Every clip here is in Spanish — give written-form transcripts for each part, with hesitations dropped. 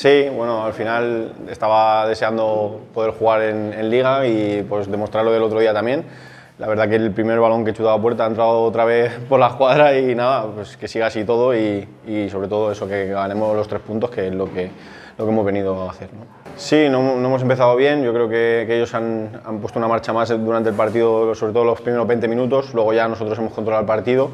Sí, bueno, al final estaba deseando poder jugar en Liga y pues demostrarlo del otro día también. La verdad que el primer balón que he chutado a puerta ha entrado otra vez por la escuadra y nada, pues que siga así todo y sobre todo eso, que ganemos los 3 puntos, que es lo que hemos venido a hacer, ¿no? Sí, no hemos empezado bien, yo creo que ellos han puesto una marcha más durante el partido, sobre todo los primeros 20 minutos, luego ya nosotros hemos controlado el partido.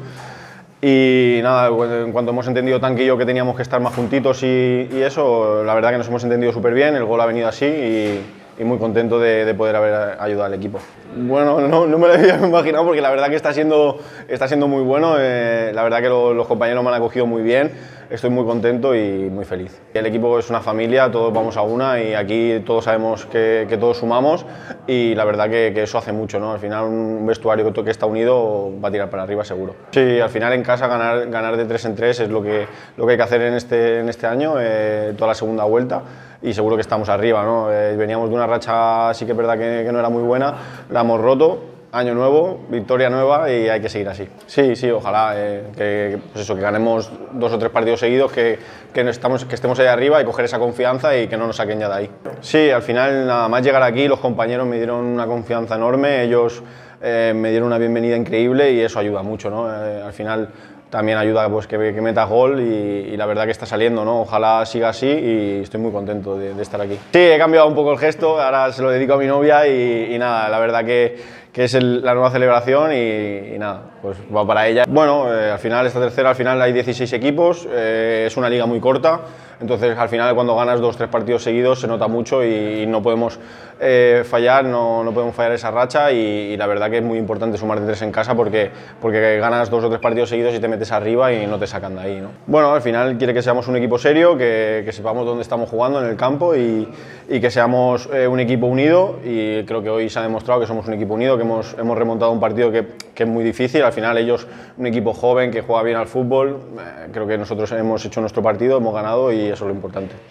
Y nada, en cuanto hemos entendido Tanque y yo que teníamos que estar más juntitos y eso, la verdad que nos hemos entendido súper bien, el gol ha venido así y muy contento de poder haber ayudado al equipo. Bueno, no me lo había imaginado porque la verdad que está siendo muy bueno, la verdad que los compañeros me han acogido muy bien, estoy muy contento y muy feliz. El equipo es una familia, todos vamos a una y aquí todos sabemos que todos sumamos y la verdad que eso hace mucho, ¿no? Al final un vestuario que está unido va a tirar para arriba seguro. Sí, al final en casa ganar de 3 en 3 es lo que hay que hacer en este año, toda la segunda vuelta. Y seguro que estamos arriba, ¿no? Veníamos de una racha, sí que es verdad que no era muy buena, la hemos roto, año nuevo, victoria nueva y hay que seguir así. Sí, ojalá pues eso, que ganemos 2 o 3 partidos seguidos, que estemos ahí arriba y coger esa confianza y que no nos saquen ya de ahí. Sí, al final nada más llegar aquí los compañeros me dieron una confianza enorme, ellos me dieron una bienvenida increíble y eso ayuda mucho, ¿no? Al final también ayuda pues, que metas gol y la verdad que está saliendo, ¿no? Ojalá siga así y estoy muy contento de estar aquí. Sí, he cambiado un poco el gesto, ahora se lo dedico a mi novia y nada, la verdad que es la nueva celebración y nada, pues va para ella. Bueno, al final, esta tercera, al final hay 16 equipos, es una liga muy corta, entonces al final cuando ganas 2 o 3 partidos seguidos se nota mucho y no podemos fallar, no podemos fallar esa racha y la verdad que es muy importante sumarte 3 en casa porque ganas 2 o 3 partidos seguidos y te metes arriba y no te sacan de ahí, ¿no? Bueno, al final quiere que seamos un equipo serio, que sepamos dónde estamos jugando en el campo y que seamos un equipo unido y creo que hoy se ha demostrado que somos un equipo unido, que hemos remontado un partido que es muy difícil, al final ellos, un equipo joven que juega bien al fútbol, creo que nosotros hemos hecho nuestro partido, hemos ganado y eso es lo importante.